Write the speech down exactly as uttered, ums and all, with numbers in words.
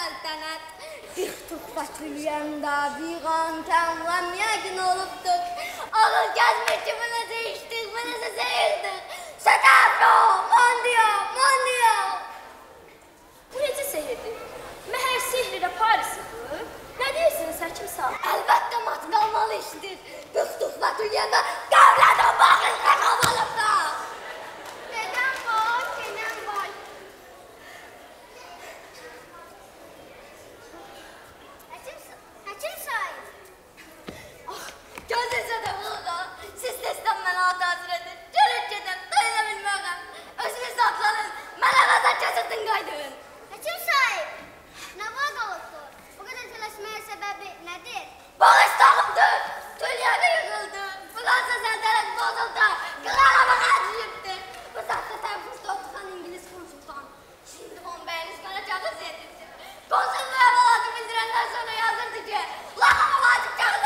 səltənət. Bir tuxbat ülüyəndə bir qan təmrəm yəqin olubdur. Ağıl gəzmək ki, bu nəsə içdik, bu nəsə seyirdik. Sədəvro, mandiya, mandiya. Bu necə seyirdir? Məhər sehri də Parisidir. Nə deyirsiniz, həkim sağ? Əlbəttə mat qalmalı işdir. Bir tuxbat ülüyəndə qavladım baxın qaqavalıqda. Nədən var, kenən var. Həkim sahib. Ah, gözünüzə də vurda. Siz təstən mənə atazir edin. Görün gedin, dayına bilməyəm. Özünü saxlanın, mənə vəzət kəsətin qaydın. Həkim sahib, nə var qalıbdır? Bu qədər tələsməyə səbəbi nədir? Bağış dağıldı, dünyada yıkıldı. Fransa səltənət bozuldu, qılarama qacıyıbdır. Bu saatda tənfuzda oturan İngiliz konsultan. Şimdi on bəyiniz mənə kağız yedirsin. Konsul müəvvalatı bildirəndən sonra yazırdı ki, lağama vacib kağız